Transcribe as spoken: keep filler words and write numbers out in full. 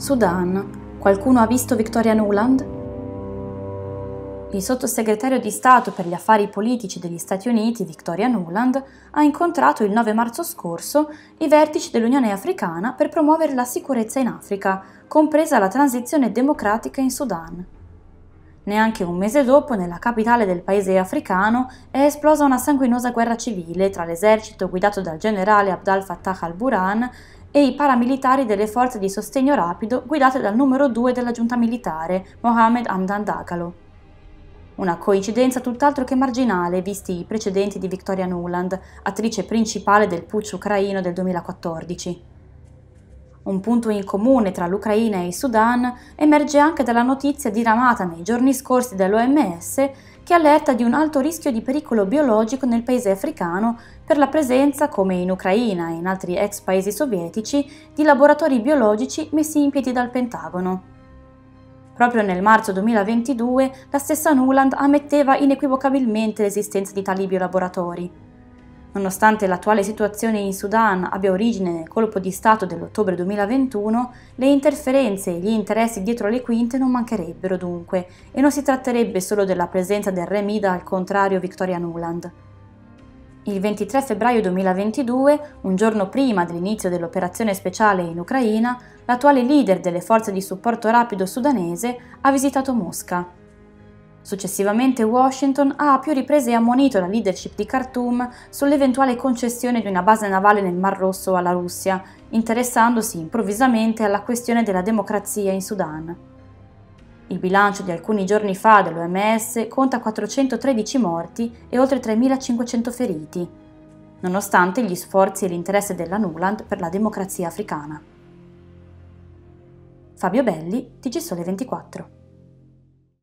Sudan. Qualcuno ha visto Victoria Nuland? Il sottosegretario di Stato per gli affari politici degli Stati Uniti, Victoria Nuland, ha incontrato il nove marzo scorso i vertici dell'Unione Africana per promuovere la sicurezza in Africa, compresa la transizione democratica in Sudan. Neanche un mese dopo, nella capitale del paese africano, è esplosa una sanguinosa guerra civile tra l'esercito guidato dal generale Abdel Fattah al-Burhan e i paramilitari delle forze di sostegno rapido guidate dal numero due della giunta militare, Mohamed Hamdan Dagalo. Una coincidenza tutt'altro che marginale, visti i precedenti di Victoria Nuland, attrice principale del putsch ucraino del duemilaquattordici. Un punto in comune tra l'Ucraina e il Sudan emerge anche dalla notizia diramata nei giorni scorsi dall'O M S che allerta di un alto rischio di pericolo biologico nel paese africano per la presenza, come in Ucraina e in altri ex paesi sovietici, di laboratori biologici messi in piedi dal Pentagono. Proprio nel marzo duemilaventidue la stessa Nuland ammetteva inequivocabilmente l'esistenza di tali biolaboratori. Nonostante l'attuale situazione in Sudan abbia origine nel colpo di Stato dell'ottobre duemilaventuno, le interferenze e gli interessi dietro le quinte non mancherebbero dunque, e non si tratterebbe solo della presenza del re Mida al contrario Victoria Nuland. Il ventitré febbraio duemilaventidue, un giorno prima dell'inizio dell'operazione speciale in Ucraina, l'attuale leader delle forze di supporto rapido sudanese ha visitato Mosca. Successivamente Washington ha a più riprese ammonito la leadership di Khartoum sull'eventuale concessione di una base navale nel Mar Rosso alla Russia, interessandosi improvvisamente alla questione della democrazia in Sudan. Il bilancio di alcuni giorni fa dell'O M S conta quattrocentotredici morti e oltre tremilacinquecento feriti, nonostante gli sforzi e l'interesse della Nuland per la democrazia africana. Fabio Belli, T G Sole ventiquattro.